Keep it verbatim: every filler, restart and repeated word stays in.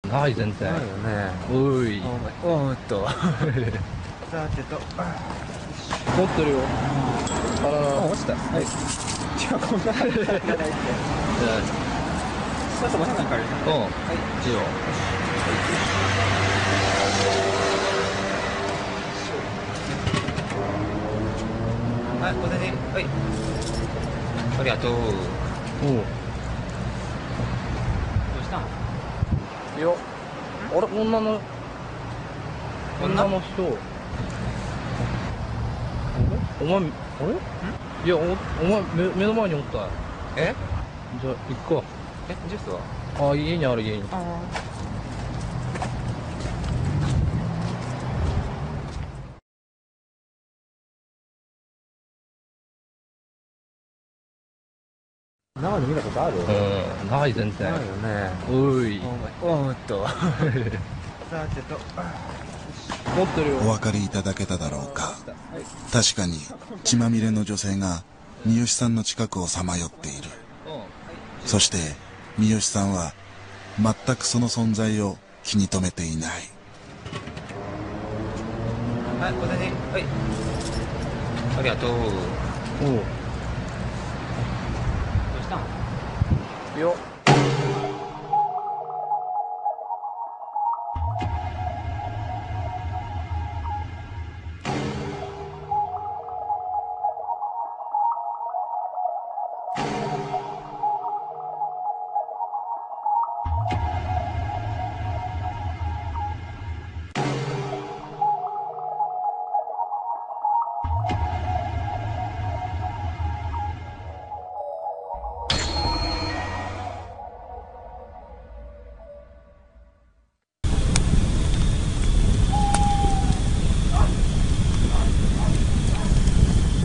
ない全然。 ないよね。 おい。 おーっと。さてと。 持ってるよ。あらら。 落ちた。はい。違う、こんな感じじゃないって。ちょっとごめんなさい。 うん。はい。いいよ。 はい、これで、はい。ありがとう。 おう。 どうしたの？ いや。あれ、女の。女の人。お前、あれ？いや、お、お前、目、目の前におった。 え？ じゃあ、行くか。 え、ジュースは？ あ、家にある、家に。 ああ。生で見たことある？ うん、ない全然。 ないよね。 おい。 おーっと。さてと。 持ってるよ。 お分かりいただけただろうか。確かに血まみれの女性が三好さんの近くをさまよっている。そして三好さんは全くその存在を気に留めていない。 はい、これで、はい。ありがとう。 おう。 どうしたの？ いや。